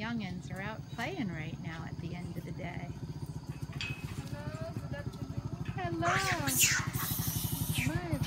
youngins are out playing right now at the end of the day. Hello, good afternoon. Hello. My